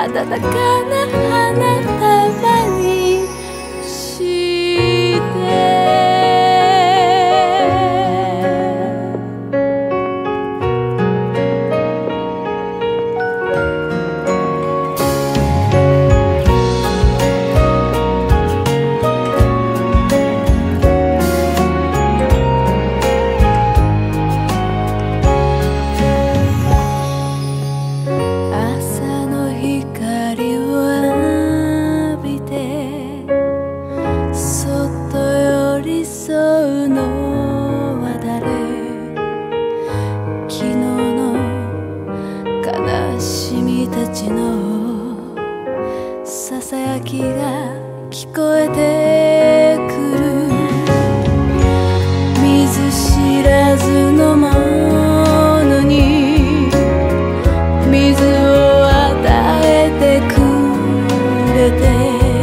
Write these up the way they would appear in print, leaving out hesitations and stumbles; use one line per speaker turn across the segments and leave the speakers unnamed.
暖かな花束にしてささやきが聞こえてくる見ず知らずのものに水を与えてくれて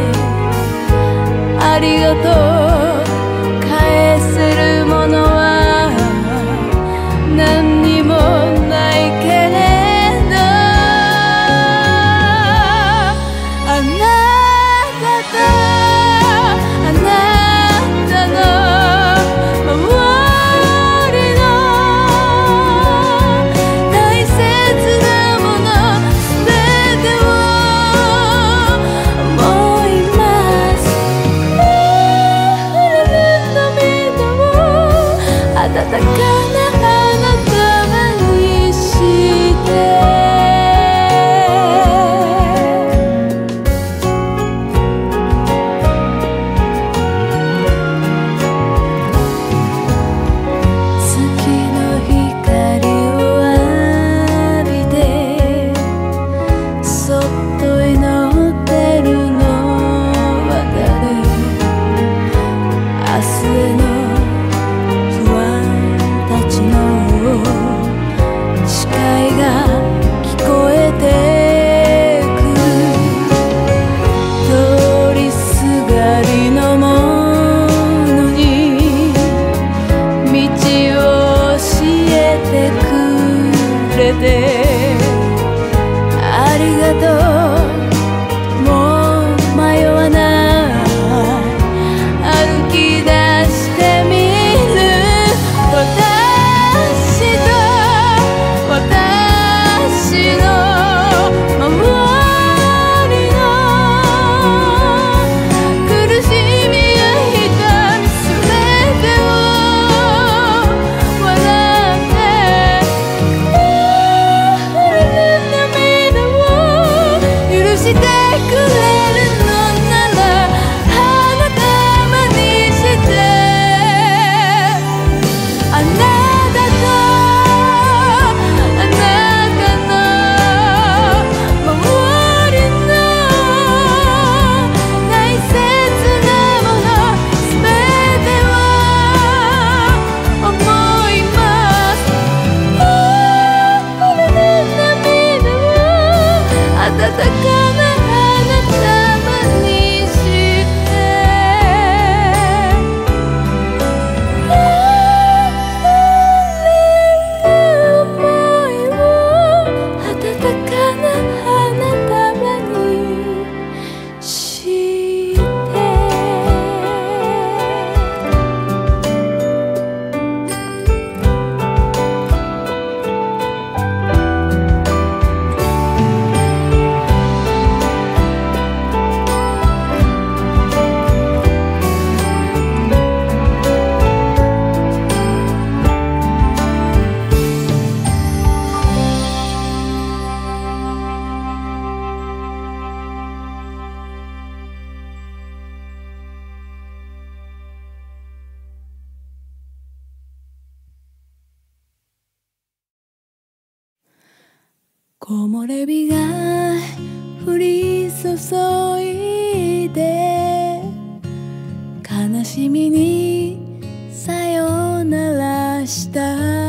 ありがとう返せるものは何にもないけれど暖かな花束にして月の光を浴びてそっと祈ってるのは誰明日へのありがとうもう迷わない歩き出してみる私と私の周りの苦しみや痛みすべてをしてくれるのなら花束にしてあなたとあなたの周りの大切なものすべてを思います溢れる涙を温か木漏れ日が降り注いで悲しみにさよならした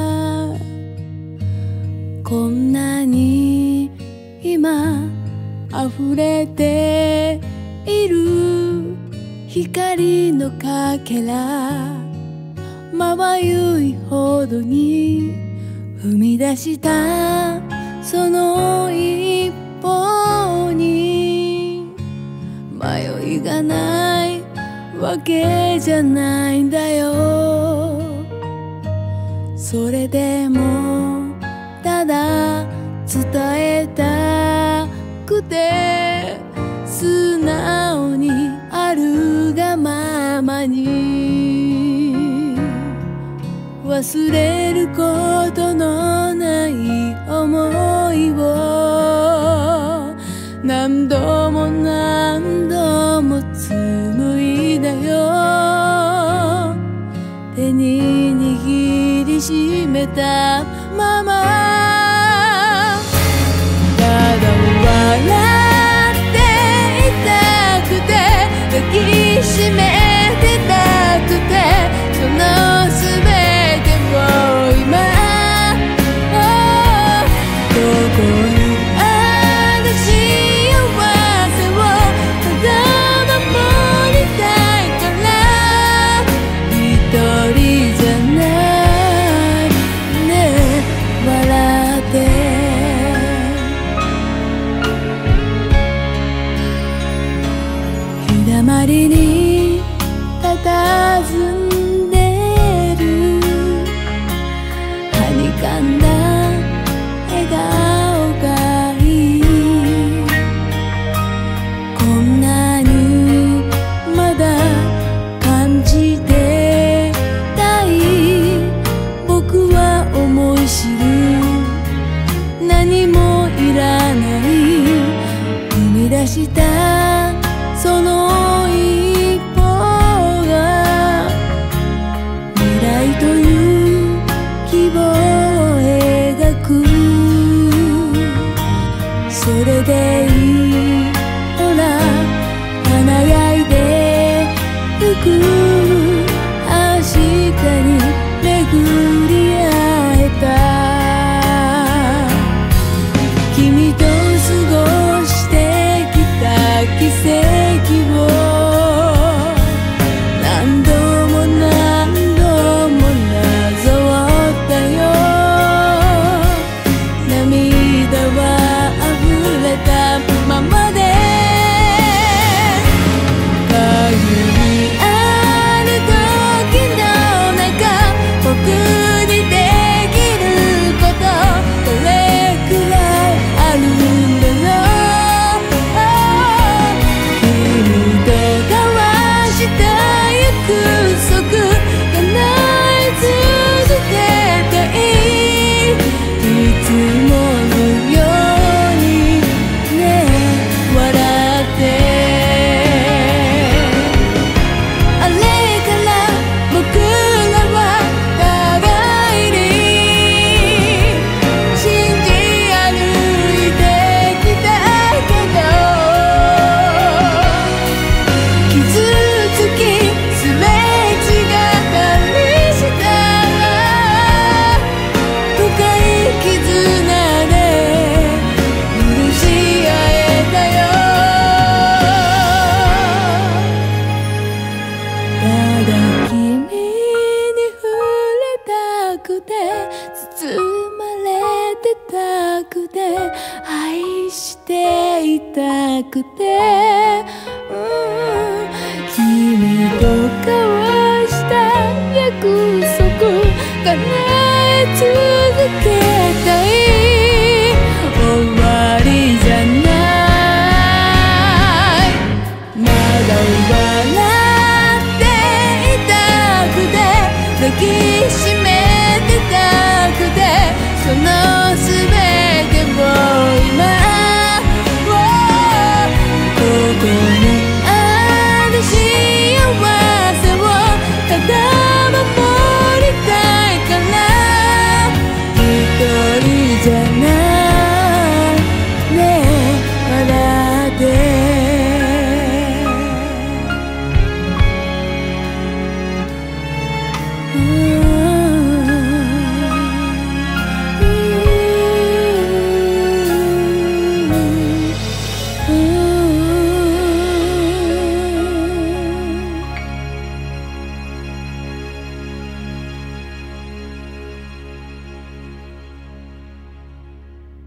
こんなに今溢れている光のかけらまばゆいほどに踏み出したその一歩にりがないわけじゃないんだよ。それでもただ伝えたくて素直にあるがままに忘れることのない思いを何度も何度も紡いだよ。手に握りしめたままただ笑っていたくて抱きしめてたくてその全てを今どこにある幸せをただ守りたいから一人じゃないね笑って日だまりに佇んでるはにかんだ笑顔がいい。こんなにまだ感じてたい。僕は思い知る何もいらない生み出したその一歩が未来という希望を描く。それでいいほら華やいでゆく明日に巡り会えた。君と過ごしてきた奇跡を何度も何度もなぞったよ。涙は溢れたままで限りある時の中僕にできることどれくらいあるんだろう。君と交わした約束叶え続けたい。いつものようにね笑ってあれから僕らは互いに信じ歩いてきたけど傷つきすれ違ったりしたら深い絆で許し合えたよ。ただ君に触れたくて包まれてたくて愛していたくて、君と交わした約束叶え続けたい。終わりじゃない。まだ笑っていたくて抱きしめてたくてその全てを今ここにある幸せをただ守りたいから一人じゃないね笑って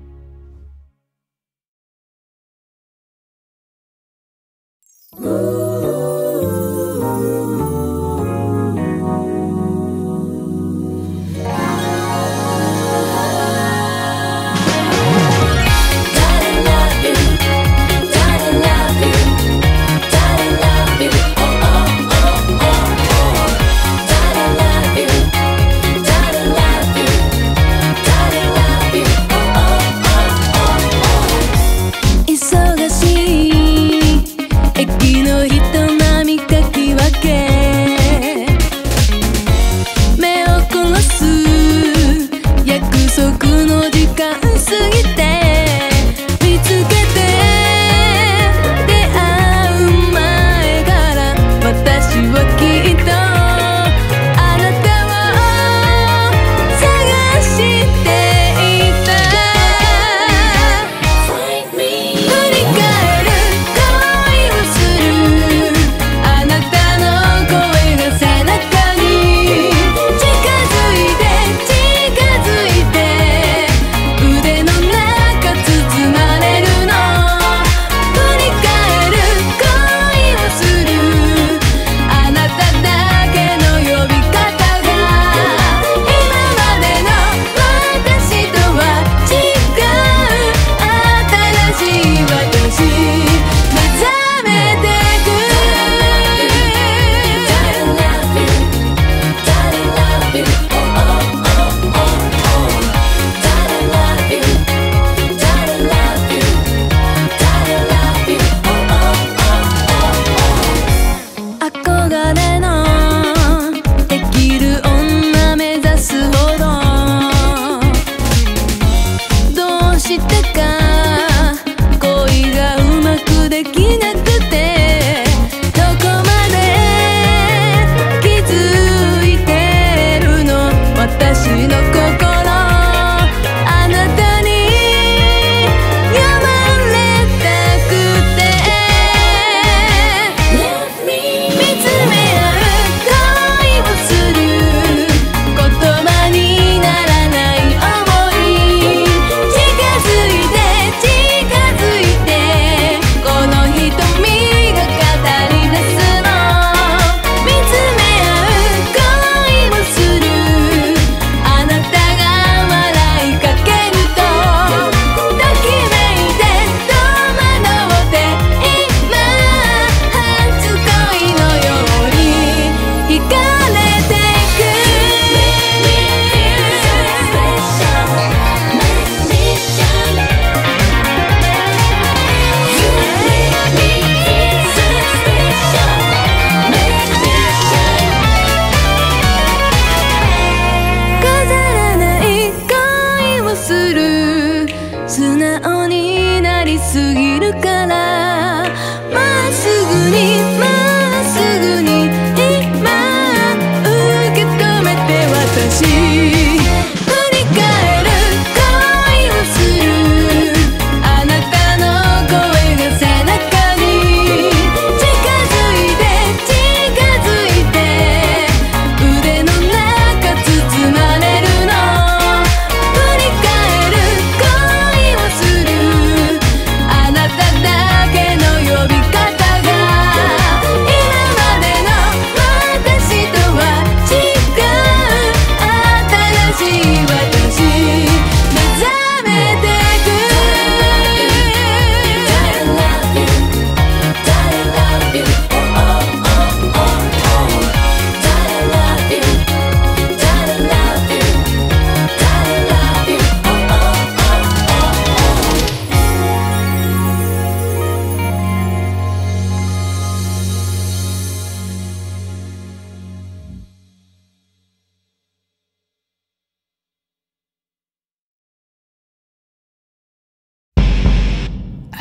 Ooh.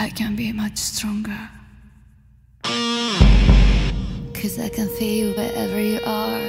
I can be much stronger. 'Cause I can feel you wherever you are.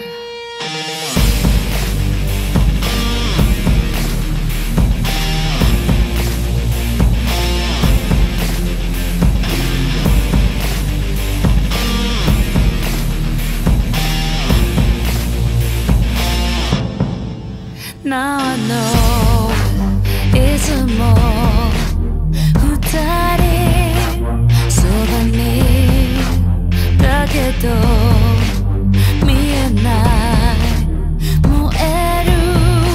Now I know いつも二人そばにだけど見えない燃える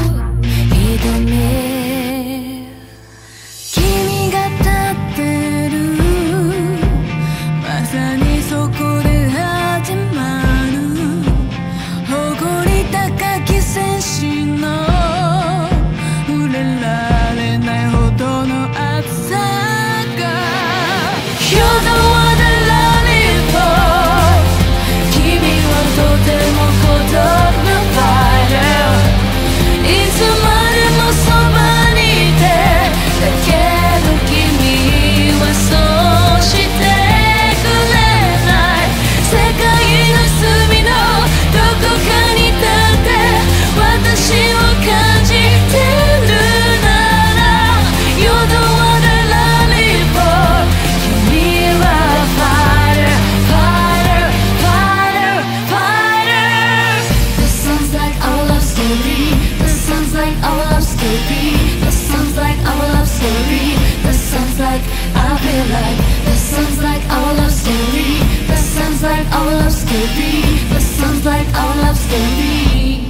瞳君が立ってるまさにそこで始まる誇り高き戦士の触れられないほどの熱さが You're the one that love me for 君はとても孤独なファイターいつまでもそばにいてだけど君はそうしてくれない世界の隅のどこかに立って私を感じてるなら You're the one that love me for 君は fighter fighter fighter fighter This sounds like our love story This sounds like our love story This sounds like our love story This sounds like I feel like This sounds like our love story This sounds like our love story This sounds like our love story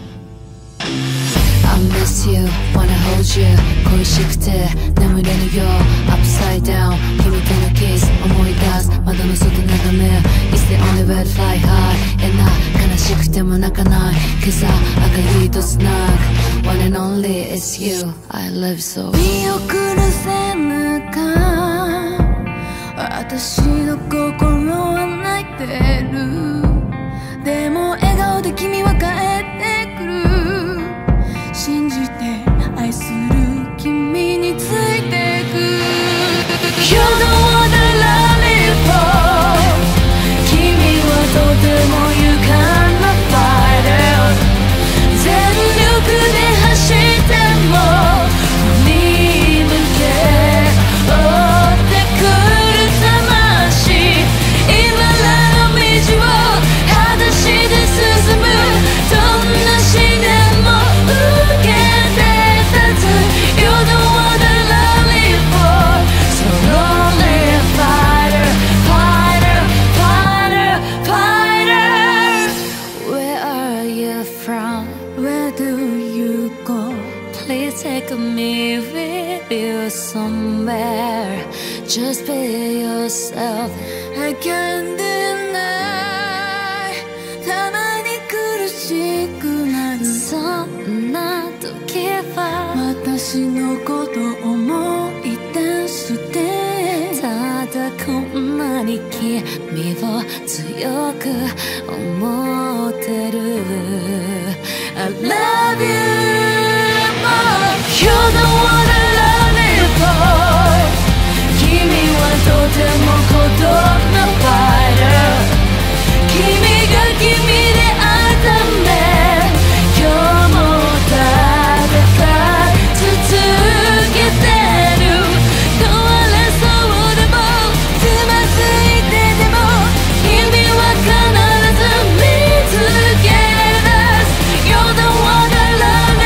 I miss you, wanna hold you 恋しくて眠れぬよ Upside down 君とのキス思い出す窓の外眺め It's the only way to fly high 悲しくても泣かない今朝赤い糸つなぐ One and only it's you I live so 見送るせぬか私の心は泣いてるでも笑顔で君は帰ってくる信じて愛する君についてく You're the one that love me for 君はとても勇敢なファイター全力で走っても海に向け追ってくる魂今らの道を裸足で進むどんな試練も受けて立つ You're the one that love me for So lonely fighter fighter fighter fighter Where are you from? Where do you go? Please take me with you somewhere Just be yourself I can't deny たまに苦しくなるそんな時は私のこと思い出してただこんなに君を強く思ってる I love you more You're the one that love me for 君はとても孤独なファイター君が君であるため今日も戦い続けてる壊れそうでもつまずいてでも君は必ず見つけ出す You're the one that love me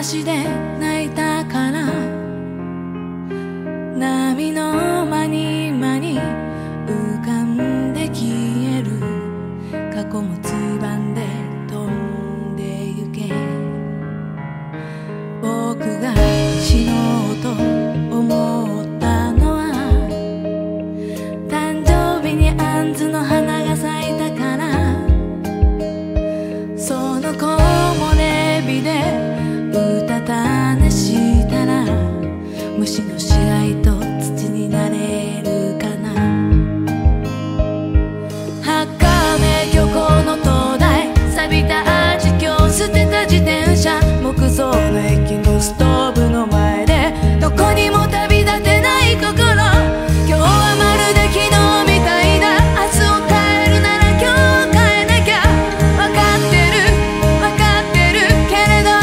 しで泣いたから波の間に間に浮かんで消える過去もつばんで飛んでゆけ僕が死のうと思ったのは誕生日に杏の花が咲いたからその木漏れ日でうたた寝したら虫の死骸と土になれるかな墓目漁港の灯台錆びたアーチ橋捨てた自転車木造の駅のストーブの前でどこにも旅立てない心今日はまるで昨日みたいだ明日を変えるなら今日変えなきゃ分かってるけれど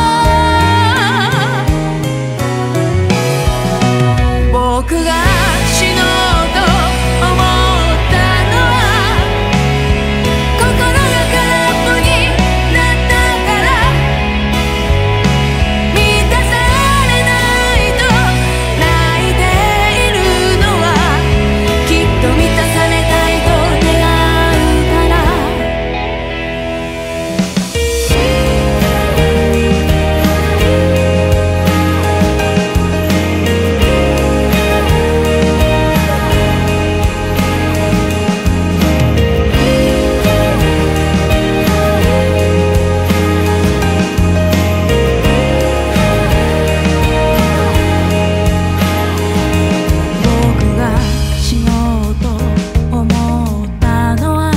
僕が死のうと思ったのは心が空っぽになったから満たされないと泣いているのはきっと満たされたいと願うから僕が死のうと思ったのは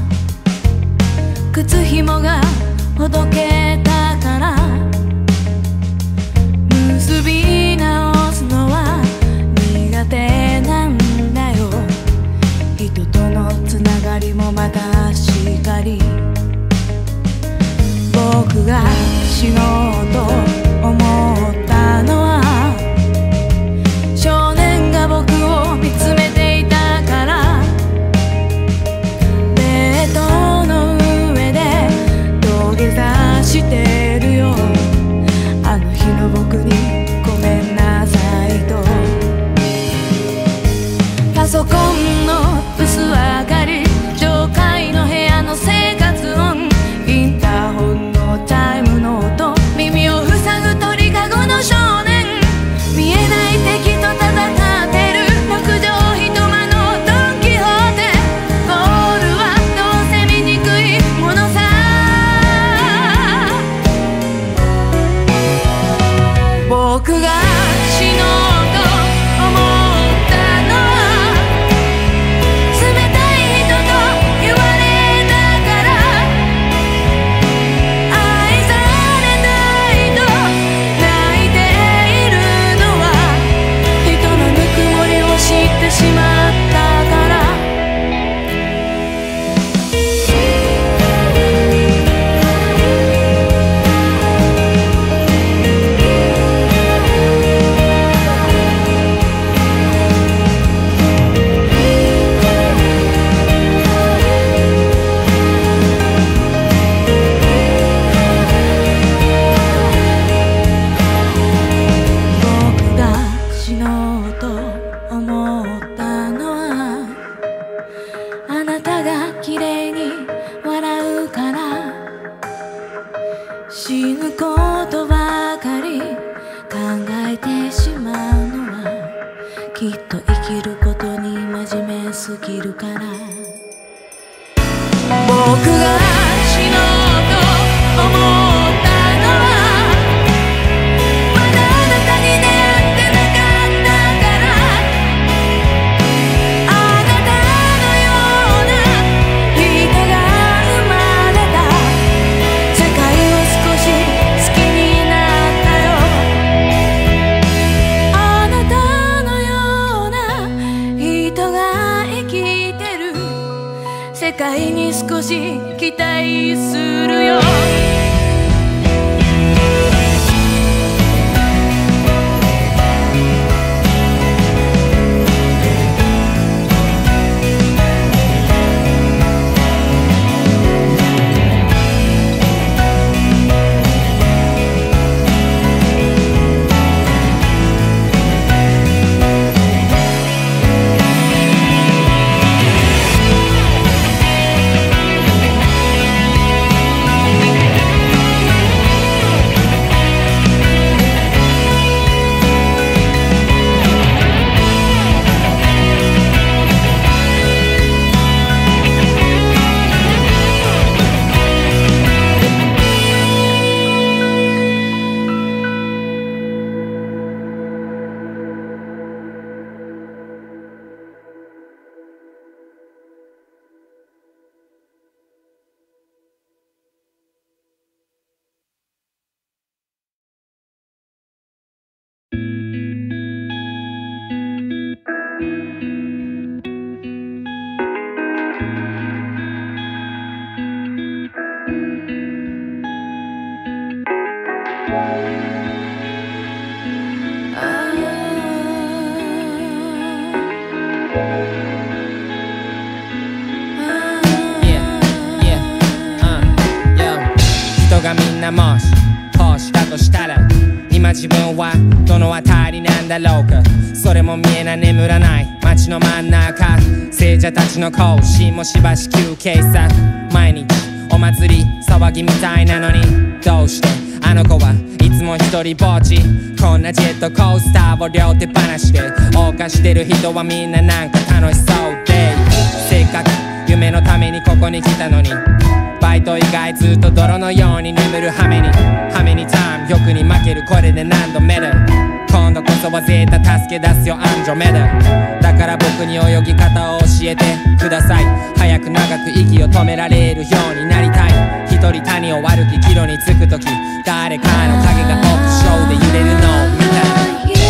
靴ひもがほどけたから結び直すのは苦手なんだよ人とのつながりもまたしかり僕が死のうと思ったのは少年が僕を見つめていたからベッドの上で土下座してるよあの日の僕にごめんなさいとパソコンの薄明かり上階の部屋の生活音インターホンのチャイムの音耳を塞ぐ鳥かごの少年見えない敵と戦ってる六畳一間のドン・キホーテゴールはどうせ見にくいものさ僕が死のうと思ったのは冷たい人と言われたから愛されないと泣いているのは人のぬくもりを知ってしまったから僕が死のうと思ったのはあなたが綺麗に笑うから死ぬことばかり考えてしまうのはきっと生きることに真面目すぎるから僕が死のうと思ったのはまだあなたに出会ってなかったからあなたのような人が生まれた世界を少し好きになったよあなたのような人が生きてる世界に少し期待するよ
としたら今自分はどの辺りなんだろうか。それも見えない眠らない街の真ん中、聖者たちの行進もしばし休憩さ。毎日お祭り騒ぎみたいなのにどうしてあの子はいつも一人ぼっち。こんなジェットコースターを両手放しで謳歌してる人はみんななんか楽しそうで、せっかく夢のためにここに来たのにバイト以外ずっと泥のように眠る羽目にターン欲に負ける。これで何度目だ。今度こそはゼータ助け出すよアンドロメダ。だから僕に泳ぎ方を教えてください。早く長く息を止められるようになりたい。一人谷を歩き帰路に着くとき誰かの影がオフショーで揺れるのを見た。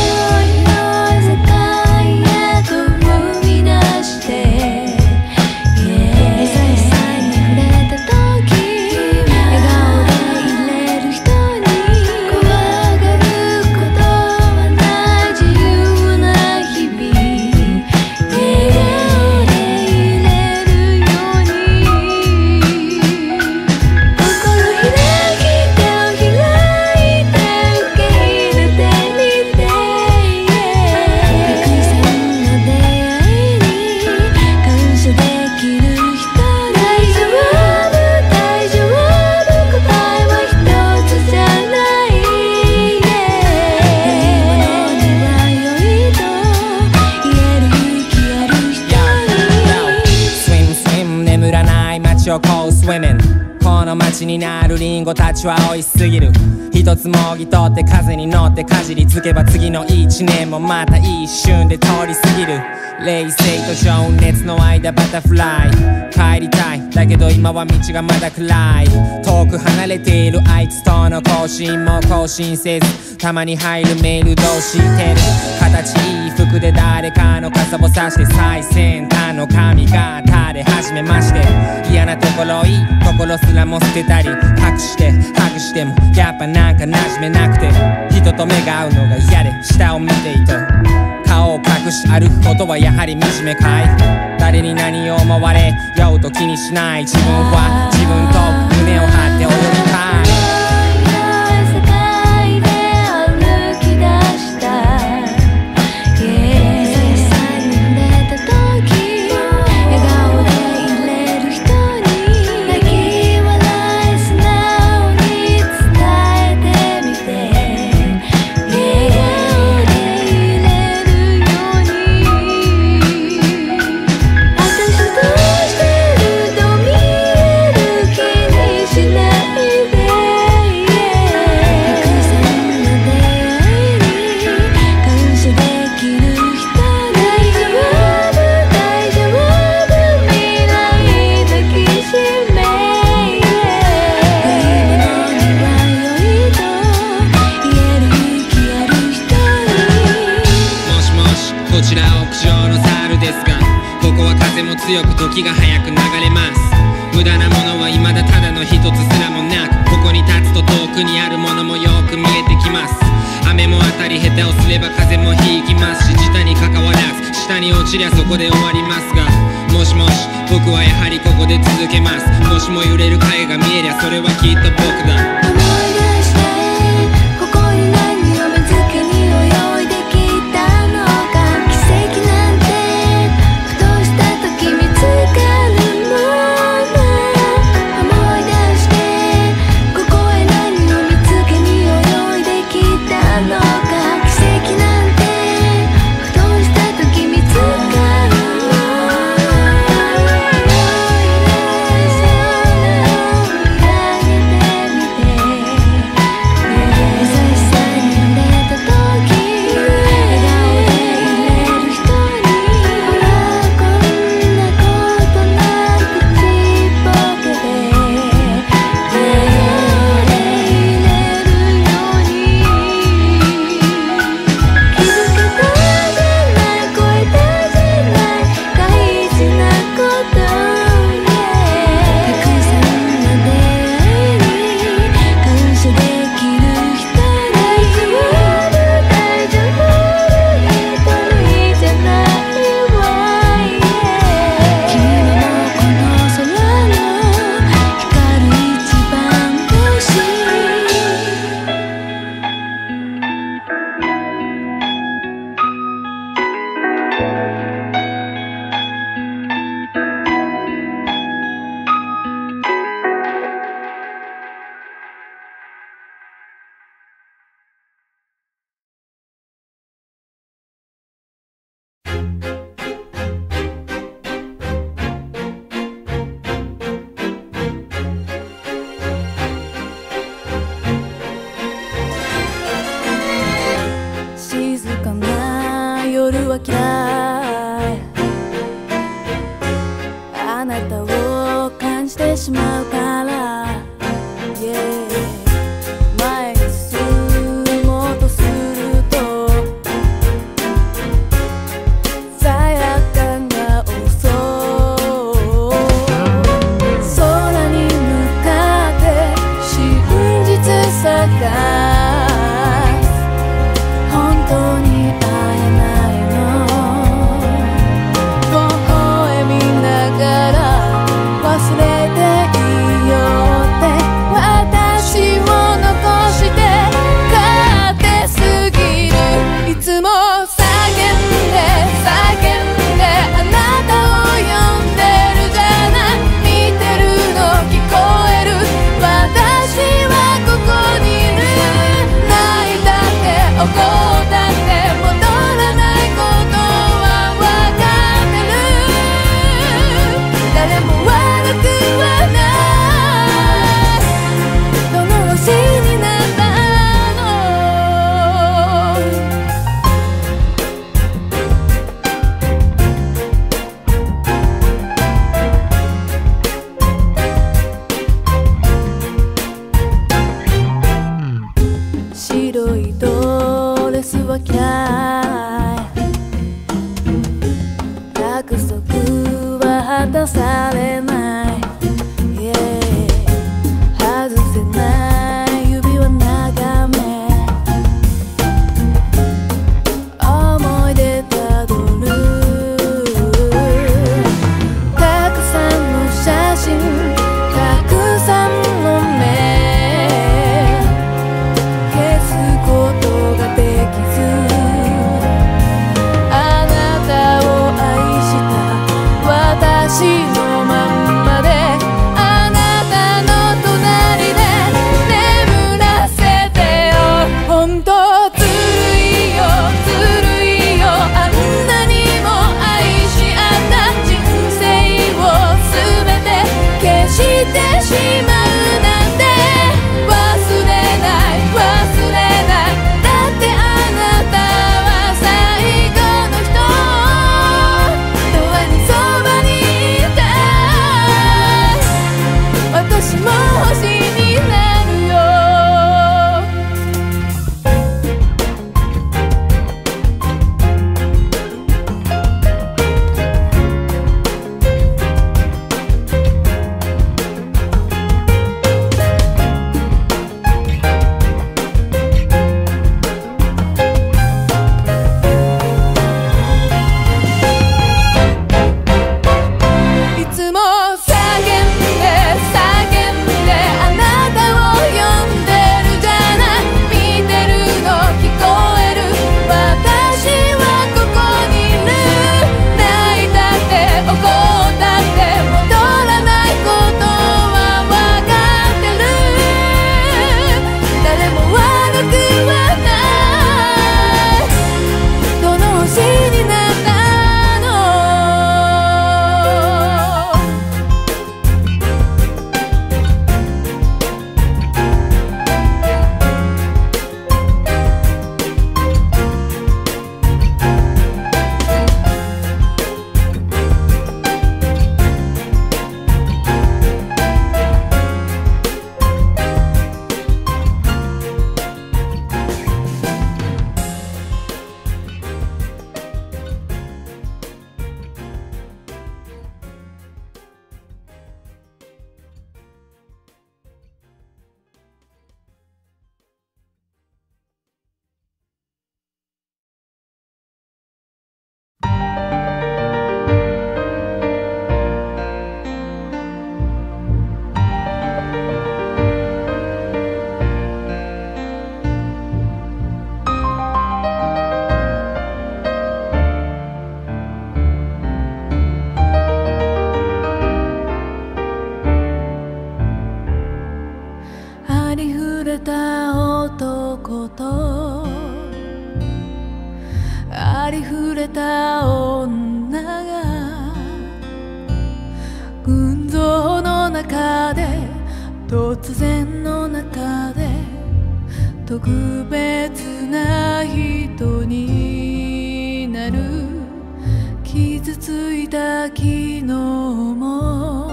この街になるリンゴたちは美味しすぎる。一つもぎ取って風に乗ってかじりつけば次の一年もまた一瞬で通り過ぎる。冷静と情熱の間バタフライ帰りたい。だけど今は道がまだ暗い。遠く離れているあいつとの更新も更新せずたまに入るメールどうしてる。形いい服で誰かの傘をさして最先端の髪が垂れ始めまして、嫌なところいいところすらも捨てたり隠してハグしてもやっぱなんか馴染めなくて、人と目が合うのが嫌で下を見ていた。顔を隠し歩くことはやはり惨めかい。誰に何を思われようと気にしない自分は自分と胸を張って泳ぎたい。強く時が早く流れます。無駄なものは未だただの一つすらもなく、ここに立つと遠くにあるものもよく見えてきます。雨も当たり下手をすれば風もひきますし、自他に関わらず下に落ちりゃそこで終わりますが、もしもし僕はやはりここで続けます。もしも揺れる影が見えりゃそれはきっと僕だ。
「 は嫌い。あなたを感じてしまうから、yeah、前に進もうとすると罪悪感が襲う。空に向かって真実探白いドレスは嫌い。約束は果たされない、yeah、外せない指輪眺め思い出たどる。たくさんの写真、たくさんの目私のまんまであなたの隣で眠らせてよ。本当ずるいよずるいよ、あんなにも愛し合った人生を全て消してしまうなんて忘れない忘れない。だってあなたは最後の人、永遠にそばに私も星になるよ。いつも叫んであなたを呼んでるじゃない。見てるの聞こえる、私はここにいる。泣いたって怒ったって戻らないことは分かってる。誰も悪くはない。どの星になったありふれた男とありふれた女が群像の中で突然の中で特別な人になる。 傷ついた昨日も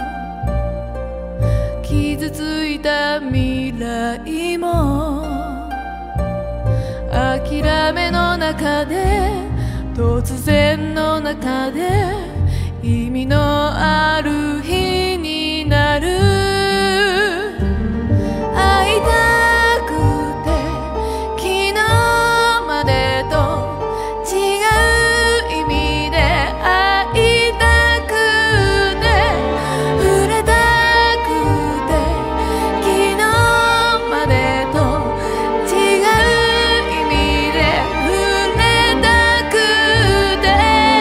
傷ついた未来も諦めの中で突然の中で意味のある日になる会いたくて昨日までと違う意味で会いたくて触れたくて昨日までと違う意味で触れたくて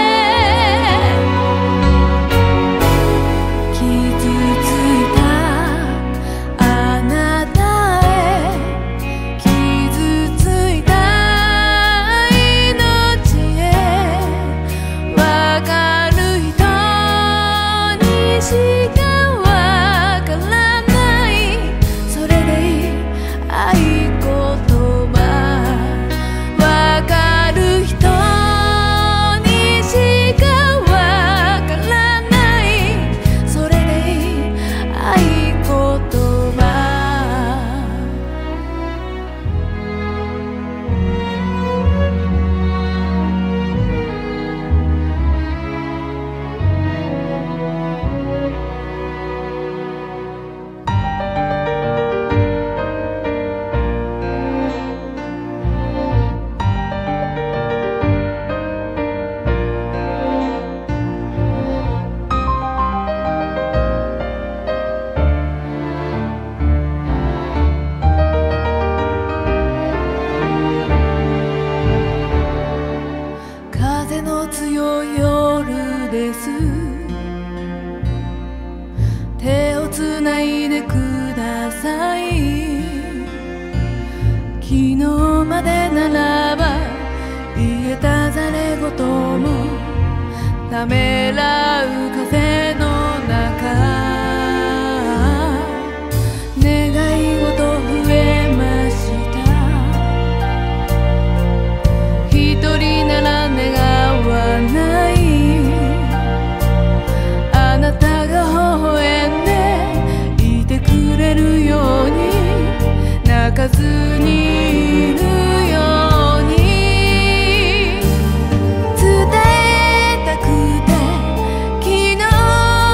傷ついたあなたへ傷ついた命へわかる人にしかわからないそれでいい合言葉わかる人にしかわからないそれでいい合言葉風の強い夜です手をつないでください昨日までならば言えたざれ言もためらう風の中願い事増えました一人なら願わないあなたが微笑んでいてくれるように泣かずにいるように伝えたくて昨日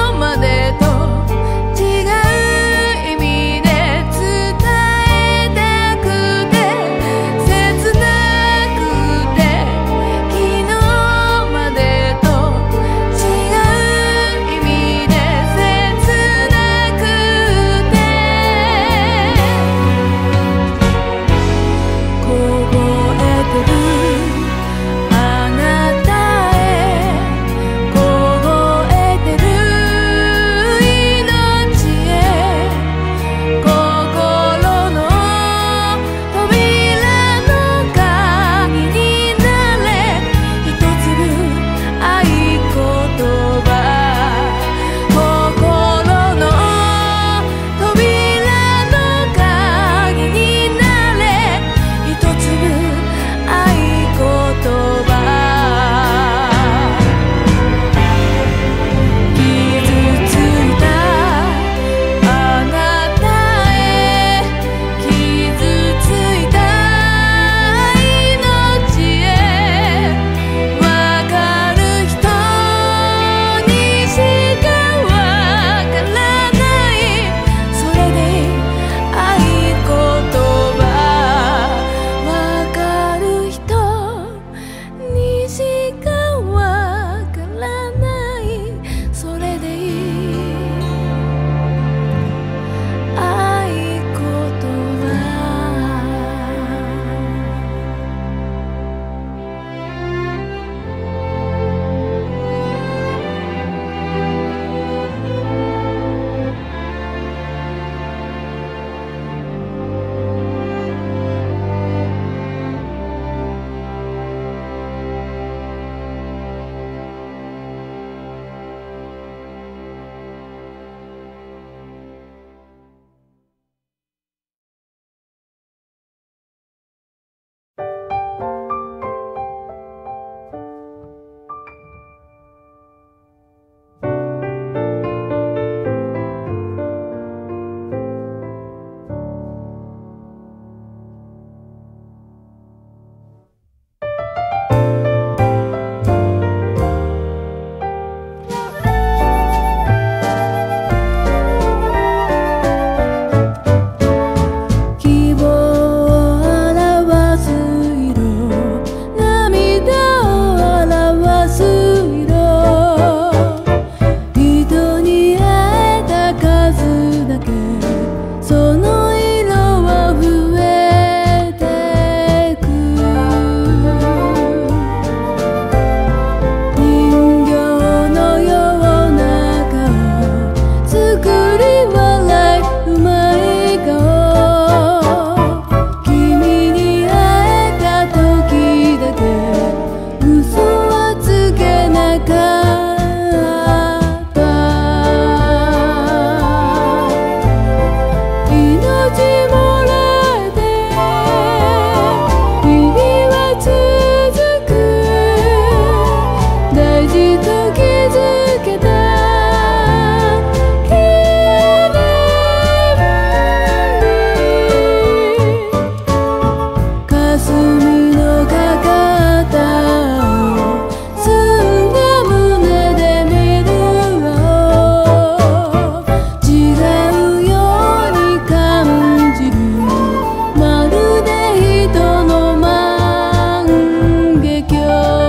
霞のかかった澄んだ胸で見るよ違うように感じるまるで人の万華鏡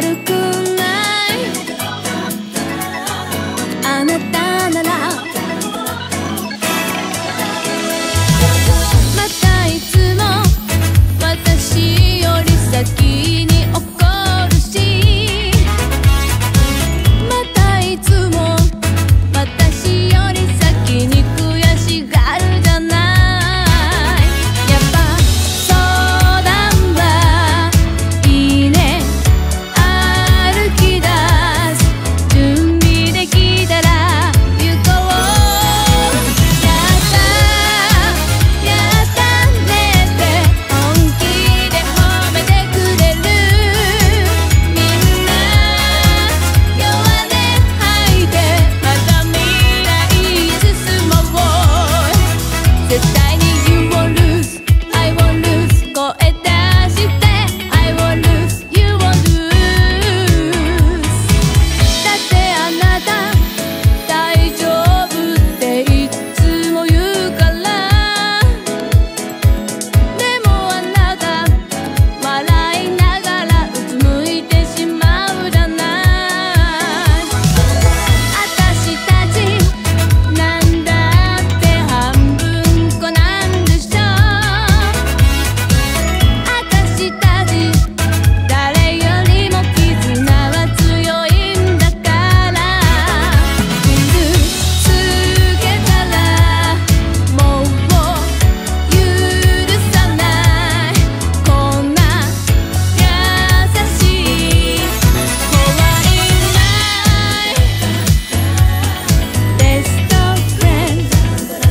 悪くないあなたならまたいつも私より先に怒るしまたいつも私より先に悔しがるじゃないやっぱ相談はいいね歩き出す準備できたら行こうやったねって本気で褒めてくれるみんな弱音吐いてまた未来へ進もう絶対に You won't lose I won't lose 声出して I won't lose You won't lose だってあなた大丈夫っていつも言うからでもあなた笑いながらうつむいてしまうじゃない私たちなんだって半分こなんでしょ私たち誰よりも絆は強いんだから傷つけたらもう許さないこんな優しい怖いないベストフレンド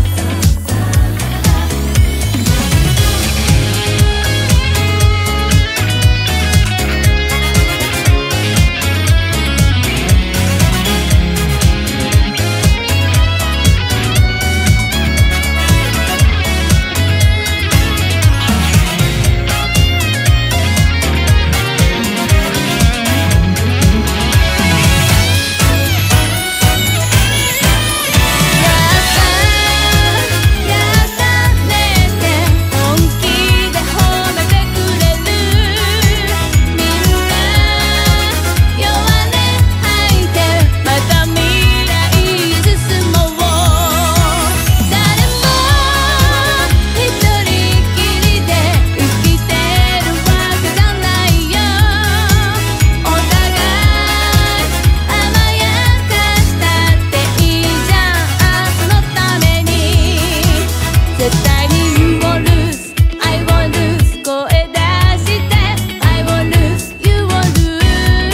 やったねって本気で褒めてくれるみんな弱音吐いてまた未来へ進もう誰も一人きりで生きてるわけじゃないよお互い甘やかしたっていいじゃんそのために絶対に You won't lose I won't lose 声出して I won't lose You won't lose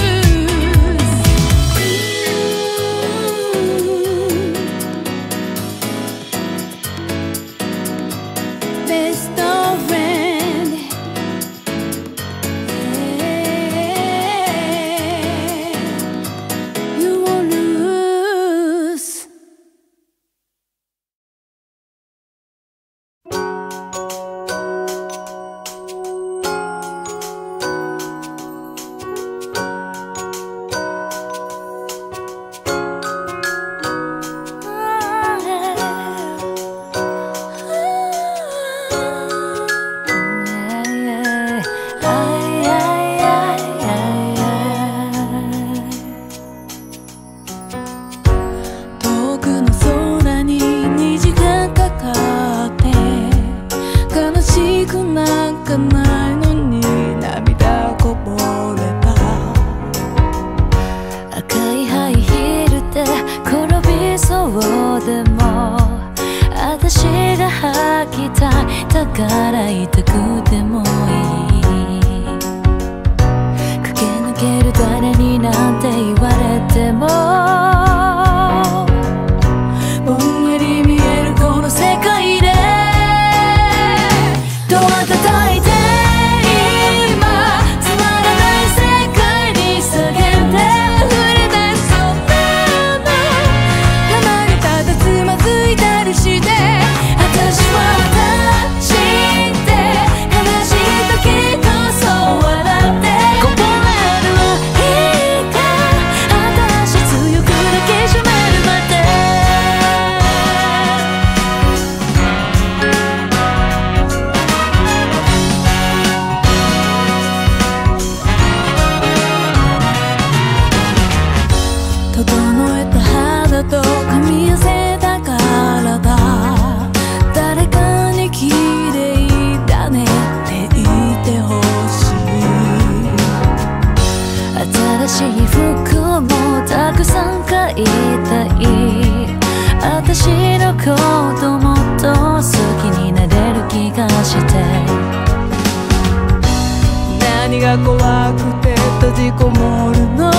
Best of friend You won't lose遠くの空に虹がかかって悲しくなんかないのに涙こぼれた赤いハイヒールで転びそうでも私が履きたいだから痛くてもいい駆け抜ける誰になんて言われてもぼんやり見えるこの世界でドア叩いて今つまらない世界に叫んで溢れ出そうなのたまにただつまずいたりして私は立ちて悲しい時こそ笑ってここまではいいか私しい服もたくさん買いたい。私のこともっと好きになれる気がして、何が怖くて閉じこもるの。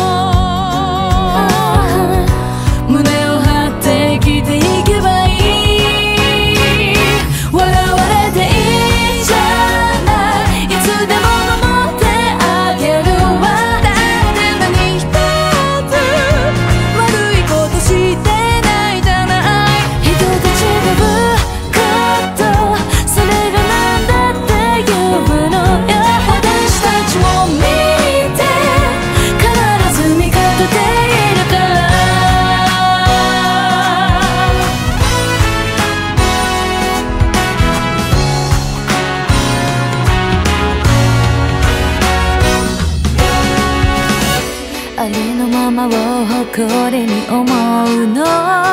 胸を張って生きていけばいい。笑われていいじゃない。いつでも守ってあげるわ。だって何一つ悪いことしてないじゃない。人が違うことそれがなんだって言うのよ。私たちを見て必ず味方でいるから。ありのままを誇りに思うの。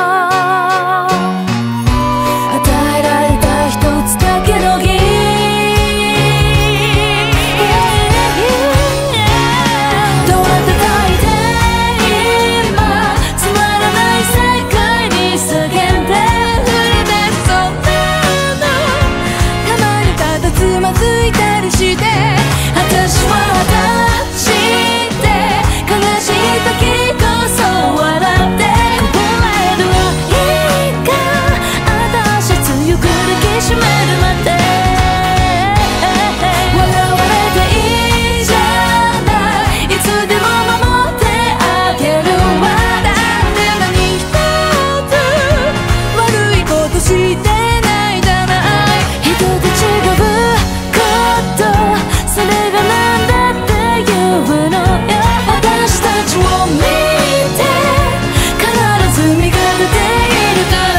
与えられた一つだけの義。どう叩いて今つまらない世界に叫んで振り出しそうなの。たまにただつまずいたりして、私は私悲しい時こそ笑ってこぼれる愛が私強く抱きしめるまで。笑われていいじゃない。いつでも守ってあげるわ。だって何一つ悪いことしてないじゃない。人と違うことそれがなんだって言うのよ。私たちを見て必ず味方でいるから。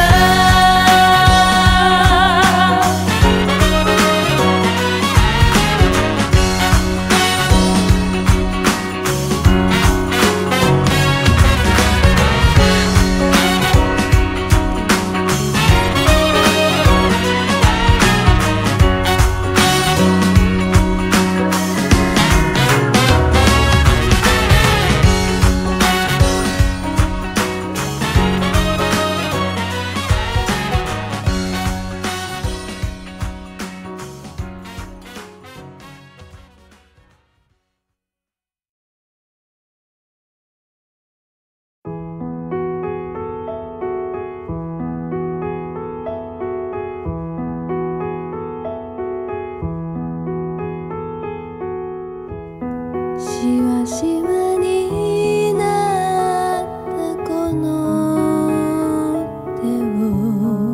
しわしわになったこの手を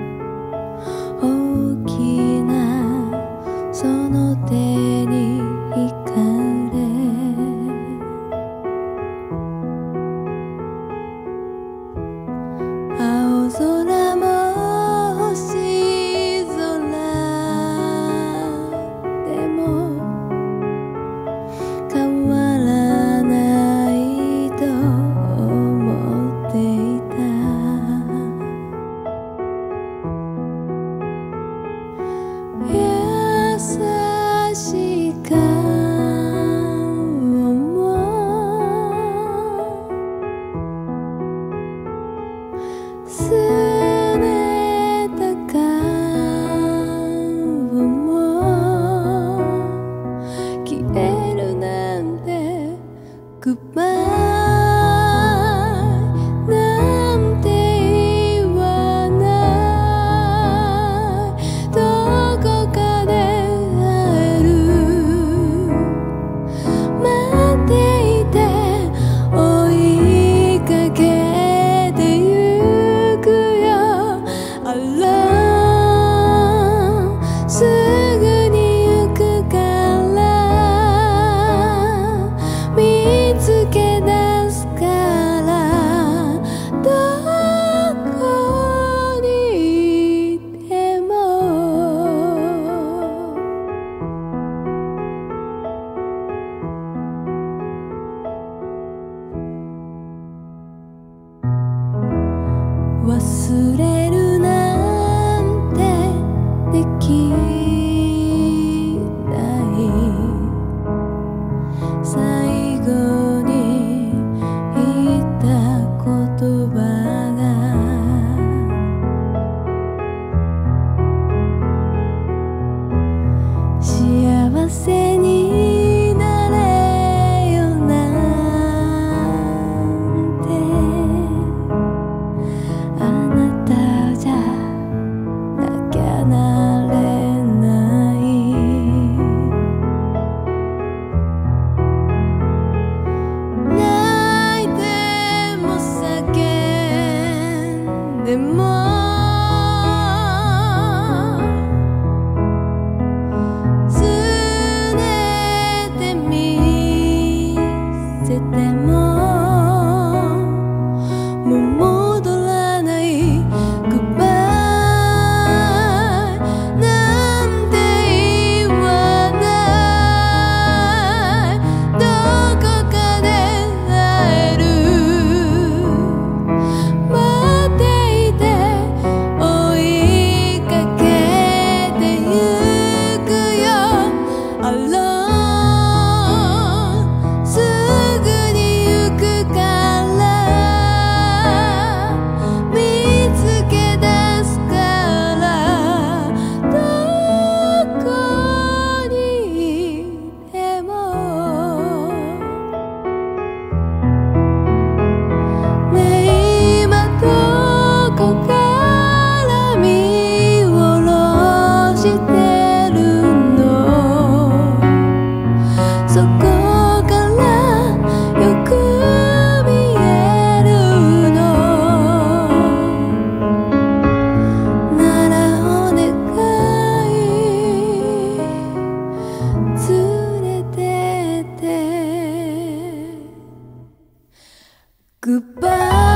大きなその手に惹かれ、青空も星空でも変わらないと思っていた。優しかもすねたかも消えるなんてグッバイなんて言わない。どこかで会える。待っていて追いかけてゆくよ。あらすぐに行くから見つけ出すから。どこにいても忘れるなんてできない。最後にもう戻らない Goodbye なんて言わないどこかで会える待っていて追いかけてゆくよ Alone すぐに行くから見つけ出すからどこにいてもねえ今どこから見下ろしてるのそこからよく見えるのならお願い連れてって Goodbye